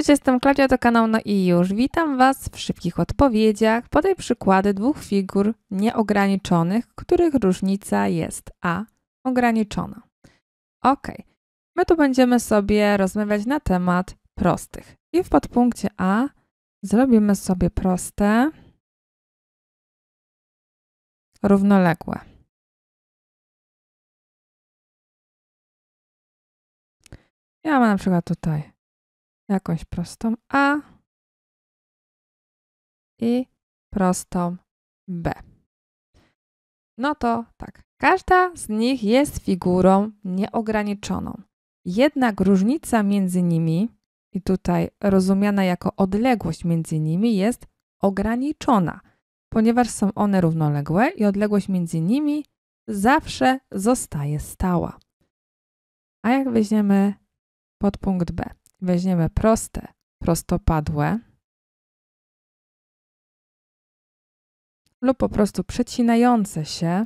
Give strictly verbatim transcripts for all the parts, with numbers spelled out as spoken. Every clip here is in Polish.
Cześć, jestem Klaudia, to kanał No i już. Witam Was w szybkich odpowiedziach. Podaj przykłady dwóch figur nieograniczonych, których różnica jest a ograniczona. Ok, my tu będziemy sobie rozmawiać na temat prostych. I w podpunkcie A zrobimy sobie proste równoległe. Ja mam na przykład tutaj jakąś prostą A i prostą B. No to tak, każda z nich jest figurą nieograniczoną. Jednak różnica między nimi, i tutaj rozumiana jako odległość między nimi, jest ograniczona, ponieważ są one równoległe i odległość między nimi zawsze zostaje stała. A jak weźmiemy podpunkt B, weźmiemy proste, prostopadłe lub po prostu przecinające się,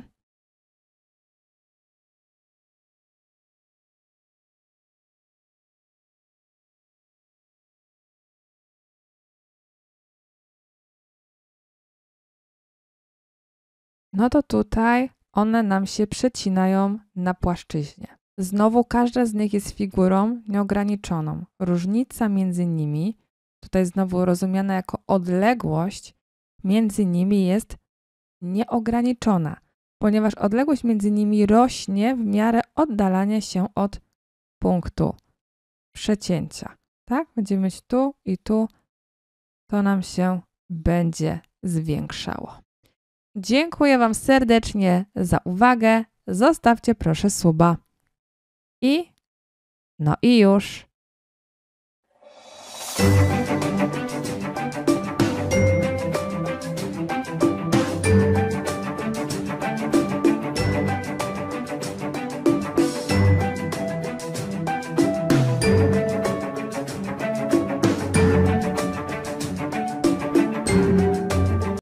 no to tutaj one nam się przecinają na płaszczyźnie. Znowu każda z nich jest figurą nieograniczoną. Różnica między nimi, tutaj znowu rozumiana jako odległość między nimi, jest nieograniczona, ponieważ odległość między nimi rośnie w miarę oddalania się od punktu przecięcia. Tak? Będziemy mieć tu i tu, to nam się będzie zwiększało. Dziękuję Wam serdecznie za uwagę. Zostawcie proszę suba. I no i już.